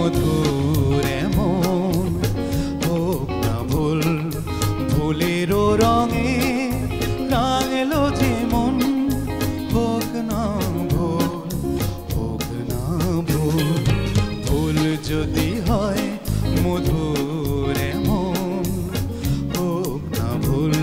মধুর এমন হোক না ভুল ভুলেরও রঙে রাঙেলো যেমন হোক না ভুল ভুল যদি হয় মধুর এমন হোক না ভুল।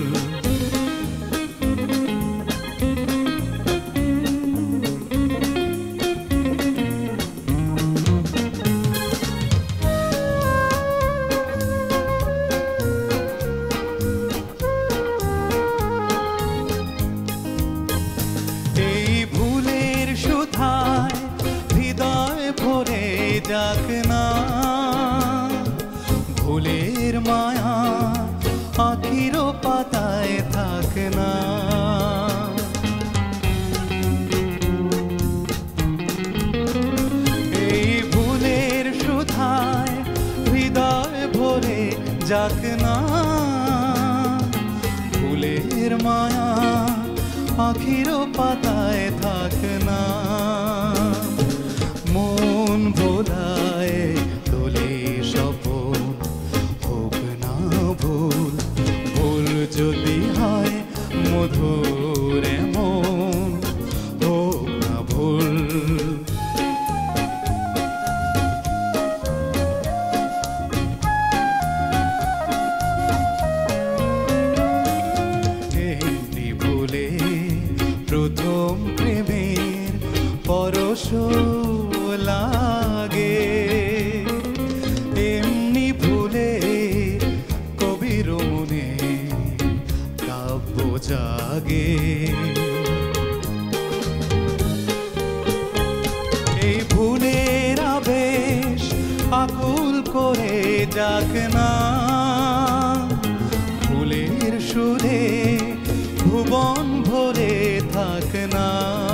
যাক না ভুলের মায়া আখিরও পাতায় থাক না। এই ভুলের সুধায় হৃদয় ভরে যাক না ভুলের মায়া আখিরও পাতায় থাক না। মন ভোলায় তোলে স্বপন হোক না ভুল ভুল যদি হয় মধুর এমন হোক না ভুল। এমনি ভুলে প্রথম প্রেমের পরশ লাগে এমনি ভুলে কবির মনে কাব্য জাগে। এই ভুলের আবেশ আকুল করে যাক না ভুলের সুরে ভুবন ভরে থাক না।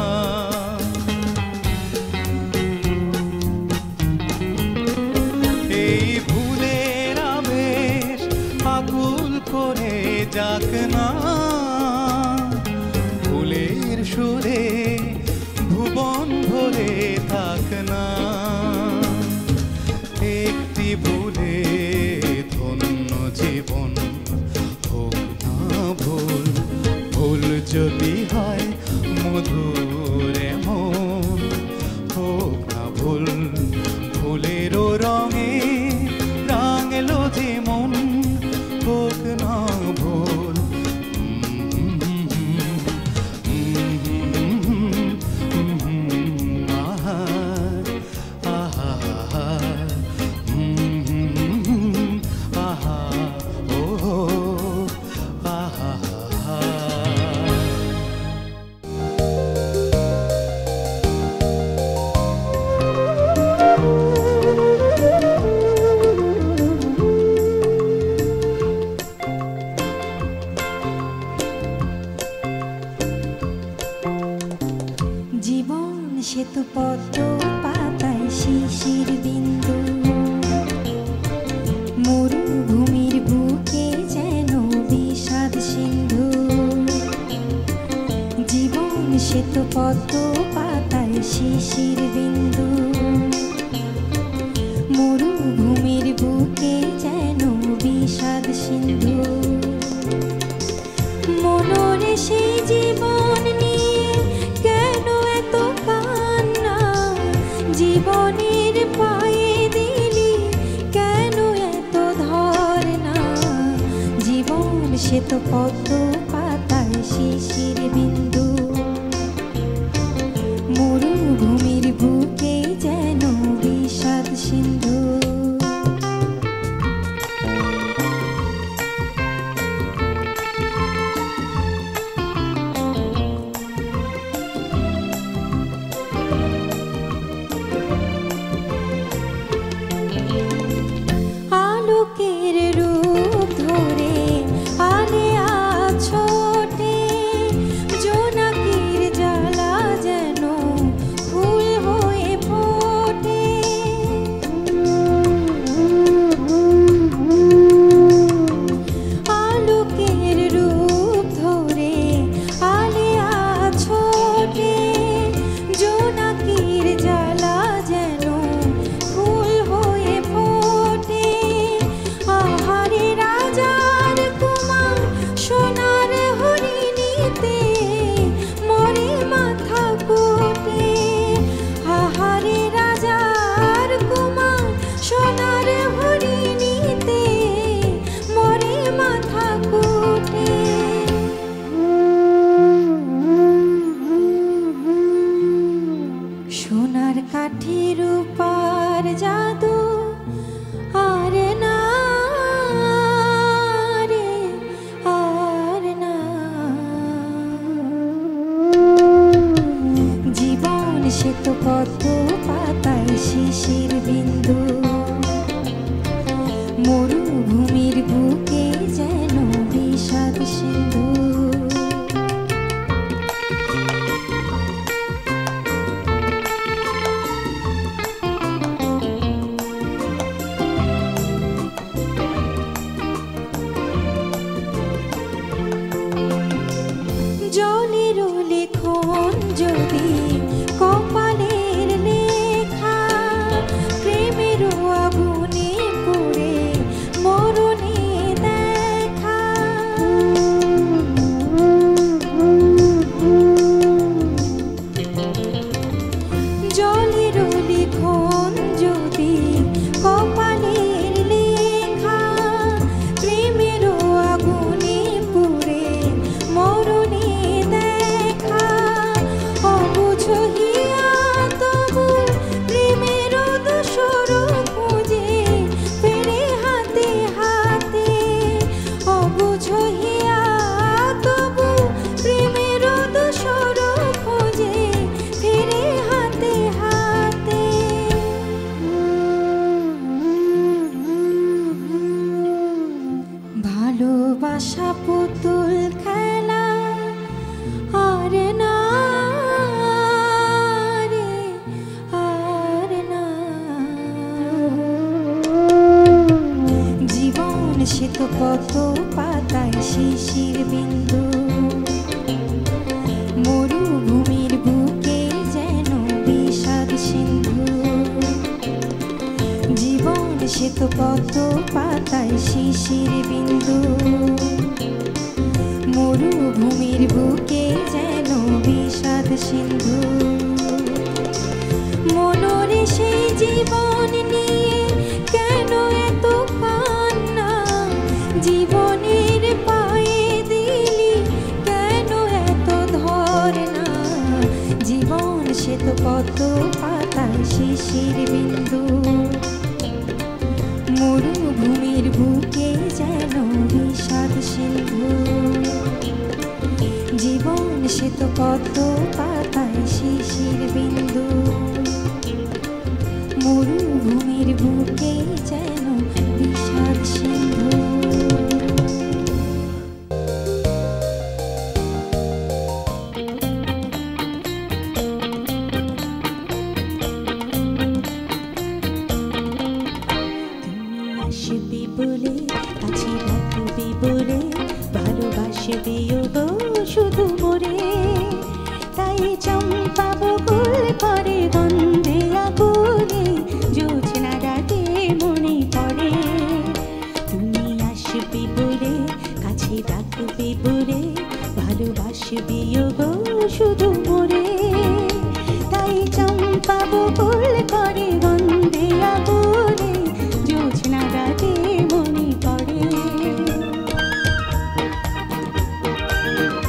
করে যাক না ফুলের সুরে ভুবন ভরে থাক না। একটি ভুলে ধন্য জীবন হোক না ভুল ভুল যদি হয় মধুর এমন হোক না ভুল ফুলেরও রঙে রাঙেলো যেমন হোক না ভুল। আহা আহা আহা ও আহা। সেতু পদ্ম পাতায় শিশির বিন্দু মরুভূমির বুকে যেন বিষাদ সিন্ধু। জীবন সেতু পদ্ম পাতায় শিশির বিন্দু মরুভূমির বুকে যেন বিষাদ সিন্ধু। মনরে সেই জীবন নিয়ে কেন এত কান্না জীবনের পায়ে দিলি কেন এত ধরনা। জীবন সে তো পদ্ম পাতায় শিশির বিন্দু মরুভূমির বুকে যেন বিষাদ সিন্ধু। আলোকের রূপ ধরে আলে আছোটে জোনা জাদু আর না রে আর না। জীবন সে তো কত পাতায় শিশির বিন্দু, মরুভূমির বুকে যেন বিষাদ সিন্ধু। জলেরও লেখন যদি কপালের লেখা, প্রেমেরও আগুনে পুড়ে মরণে দেখা। জলেরও লেখন যদি কপালের লেখা, প্রেমেরও আগুনে পুড়ে মরণে দেখা। অবুঝ হিয়া তবু প্রেমের দোসর খুঁজে ফেরে হাতে হাতে। অবুঝ হিয়া তবু প্রেমের দোসর খুঁজে ফেরে হাতে হাতে। ভালোবাসা পুতুল খেলা আর না রে আর না। জীবন সে তো কত পাতায় শিশির বিন্দু, মরুভূমির বুকে যেন বিষাদ সিন্ধু। জীবন সে তো কত পাতায় শিশির বিন্দু, মরুভূমির বুকে যেন বিষাদ সিন্ধু। মনরে সেই জীবন নিয়ে কেন এত কান্না, জীবনের পায়ে দিলি কেন এত ধরনা। জীবন সে তো কত পাতায় শিশির বিন্দু, মরুভূমির বুকে যেন বিষাদ সিন্ধু। জীবন সে তো কত পাতায় শিশির বিন্দু, মরুভূমির বুকে যেন বিষাদ সিন্ধু। আসবে বলে কাছে রাখবে বলে ভালোবাসবে গো শুধু মোরে। তাই চম্পা বকুল করে গন্ধে আগুনে, জোছনা রাতে মনে পড়ে। তুমি আসবে বলে কাছে রাখবে বলে ভালোবাসবে গো শুধু মোরে। তাই চম্পা বকুল করে গন্ধে আগুনে, জোছনা রাতে মনে পড়ে।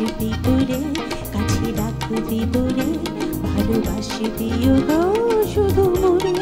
আসবি বলে কাছে রাখবি বলে ভালোবাসবিও গো শুধু মোরে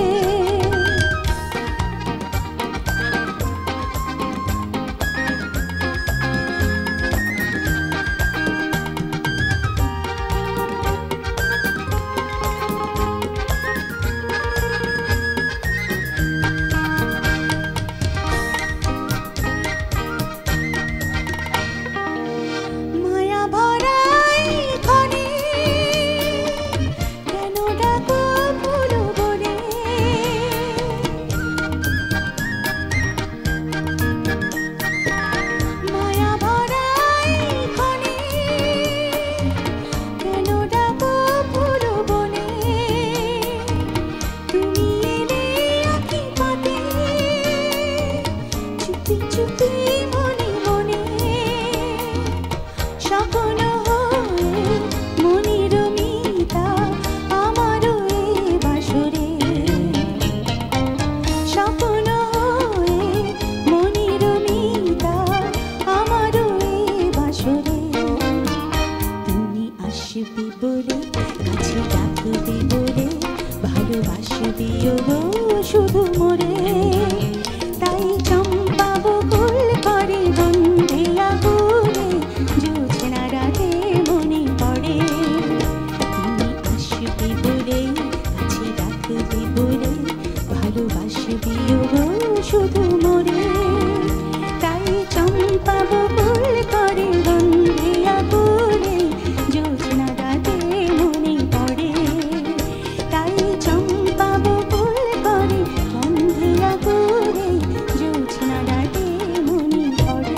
ভালোবাসবিও গো শুধু মোরে তাই চম্পা বকুল করে বন্ধে আগুনে জোছনা রাতে মনে পড়ে তুমি আসবি বলে কাছে রাখবি বলে ভালোবাসবিও গো শুধু মোরে তাই চম্পা বকুল করে বন্ধে আগুনে জোছনা রাতে মনে পড়ে তাই চম্পা বকুল করে বন্ধে আগুনে জোছনা রাতে মনে পড়ে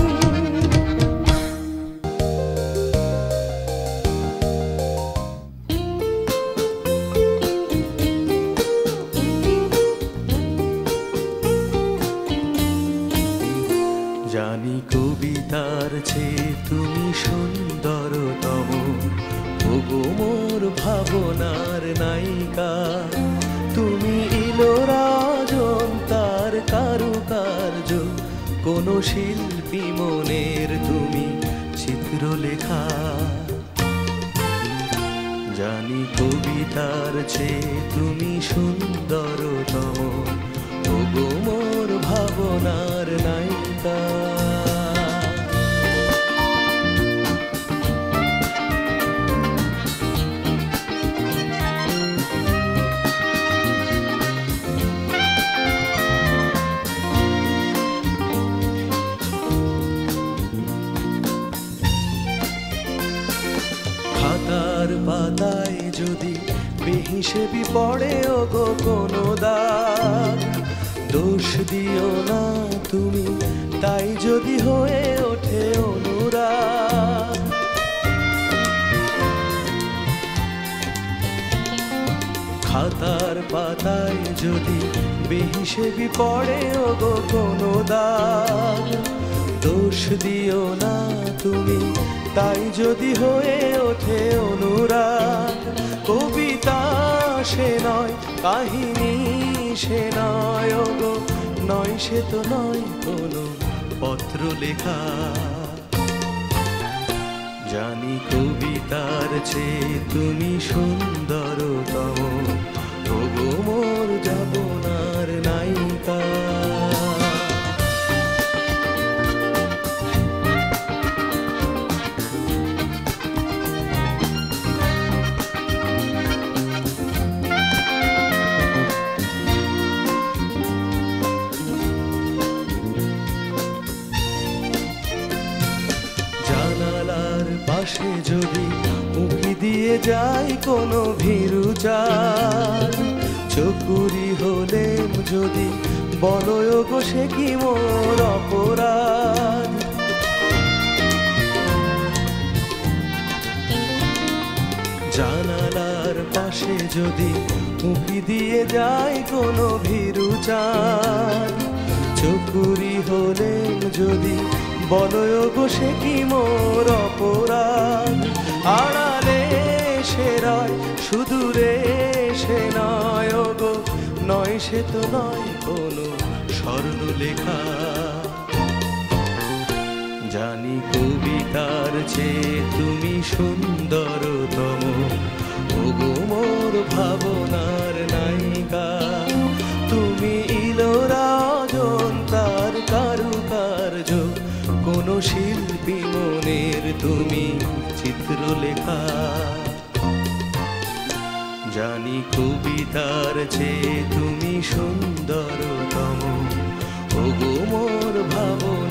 জানি কবিতার চেয়ে তুমি সুন্দরতম ওগো মোর ভাবনার নায়িকা তুমি ইলোরাজন তার কারুকার্য কোন শিল্পী মনের তুমি চিত্রলেখা জানি কবিতার চেয়ে তুমি সুন্দরতম ওগো মোর ভাবনার নায়িকা খাতার পাতায় যদি বেহিসেবি পড়ে ওগো কোনো দাগ দোষ দিও না তুমি তাই যদি হয়ে ওঠে অনুরাগ খাতার পাতায় যদি বেহিসেবি পড়ে ওগো কোনো দাগ দোষ দিও না তুমি তাই যদি হয়ে ওঠে অনুরাগ কবিতা সে নয় কাহিনী সে নয় ওগো নয় সে তো নয় কোনো পত্র লেখা জানি কবিতার চেয়ে তুমি সুন্দরতম ওগো মোর যাবনার নায়িকা জানালার পাশে যদি উঁকি দিয়ে যায় কোনো ভীরু চাঁদ চকুরি হলেম যদি বলো গো সে কি মোর অপরাধ জানালার পাশে যদি উঁকি দিয়ে যায় কোনো ভীরু চাঁদ চকুরি হলেম যদি বলো গো সে কি মোর অপরাধ আড়ালে সে রয় সুদূরে সে নয় গো নয় সে তো নয় কোনো স্বর্ণলেখা জানি কবিতার চেয়ে তুমি সুন্দরতম, ওগো মোর ভাবনার নায়িকা। তুমি ইলোরা অজন্তার কারুকার্য, কোন শিল্পী মনের তুমি চিত্রলেখা। জানি কবিতার চেয়ে তুমি সুন্দরতম, ওগো মোর ভাবনা